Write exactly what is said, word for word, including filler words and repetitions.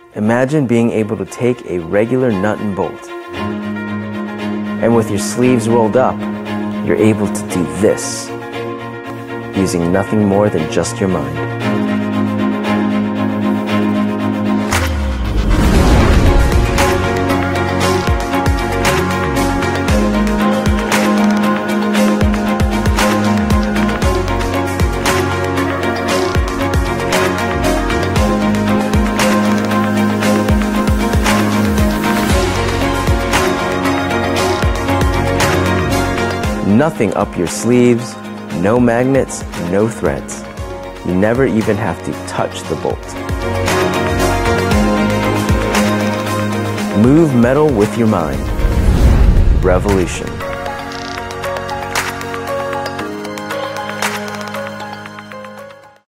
Imagine being able to take a regular nut and bolt, and with your sleeves rolled up, you're able to do this, using nothing more than just your mind. Nothing up your sleeves, no magnets, no threads. You never even have to touch the bolt. Move metal with your mind. Revolution.